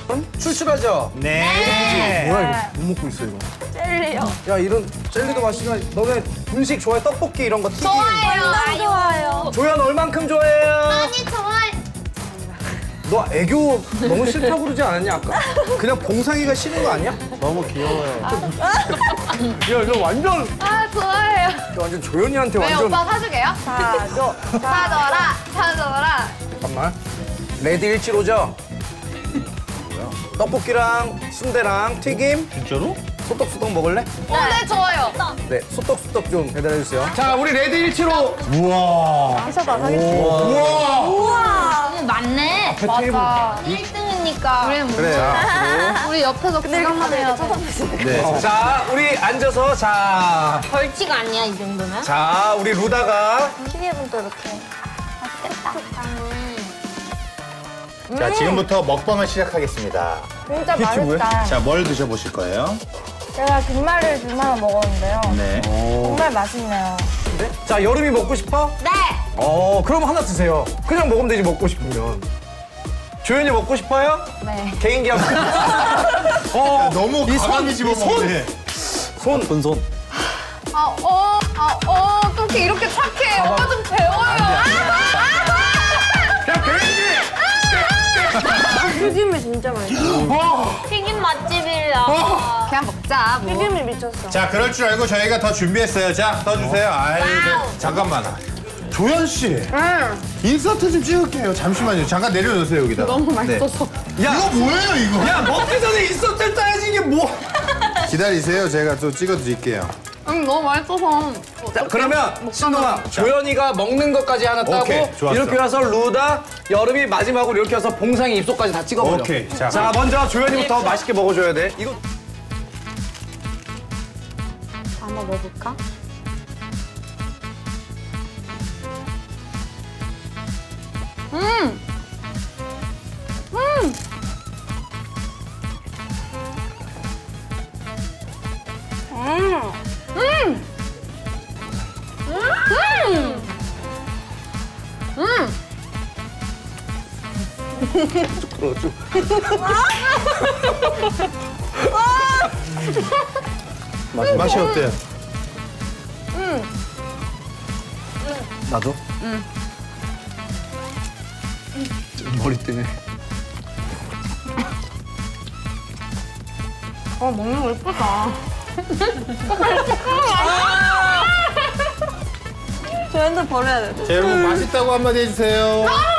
출출하죠? 네. 뭐야 이거? 못 먹고 있어 이거. 젤리요. 야 이런 젤리도 맛있지만 너네 분식 좋아해? 떡볶이 이런 거 튀김. 완전 좋아요. 조연 얼만큼 좋아해요? 많이 좋아해. 너 애교 너무 싫다고 그러지 않았냐 아까? 그냥 봉상이가 싫은 거 아니야? 너무 귀여워요. 야 이거 완전 좋아해요. 이거 완전 조연이한테 왜 완전. 오빠 사주게요? 사줘. 사줘라. 사줘라. 잠깐만. 레드 175죠? 뭐야? 떡볶이랑 순대랑 튀김. 진짜로? 소떡소떡 먹을래? 네, 좋아요. 네, 소떡소떡 좀 배달해주세요. 자, 우리 레드 175. 우와. 우와. 우와. 맞네. 테이블. 맞아. 1등이니까. 그래. 자, 우리 옆에서 구경만 해야 돼. 네. 자, 우리 앉아서 자. 벌칙 아니야, 이 정도면? 자, 우리 루다가. 튀김도 이렇게. 맛있겠다. 자, 지금부터 먹방을 시작하겠습니다. 진짜 이게 뭐야? 맛있다. 자, 뭘 드셔보실 거예요? 제가 김말을 2만 먹었는데요. 네. 정말 맛있네요. 자, 여름이 먹고 싶어? 네. 그럼 하나 드세요. 그냥 먹으면 되지, 먹고 싶으면. 조연이 먹고 싶어요? 네. 개인기 한번. 너무 과감히 집어먹네. 손. 손. 어떻게 이렇게 착해. 오빠 좀 배워요. 야, 개인기! 튀김이 진짜 맛있어. 튀김 맛집이야. 그냥 먹자, 뭐. 튀김이 미쳤어. 자, 그럴 줄 알고 저희가 더 준비했어요. 자, 더 주세요. 아이고, 잠깐만. 조연 씨. 인서트 좀 찍을게요. 잠시만요. 잠깐 내려놓으세요, 여기다. 너무 맛있어서. 야, 이거 뭐예요, 이거? 야, 먹기 전에 있었을 따야지, 이게 뭐. 기다리세요. 제가 또 찍어드릴게요. 너무 맛있어서. 자, 그러면 신동아, 조연이가 먹는 것까지 하나 따고 오케이, 좋았어. 이렇게 와서 루다, 여름이 마지막으로 이렇게 와서 봉상이 입속까지 다 찍어버려. 오케이, 자. 자, 먼저 조연이부터 맛있게 먹어줘야 돼. 이거 한번 먹어볼까? 맛이 어때요? 나도? 응. 머리 때문에. 먹는 거 예쁘다. 저 핸드 버려야 돼. 자, 여러분 맛있다고 한마디 해주세요.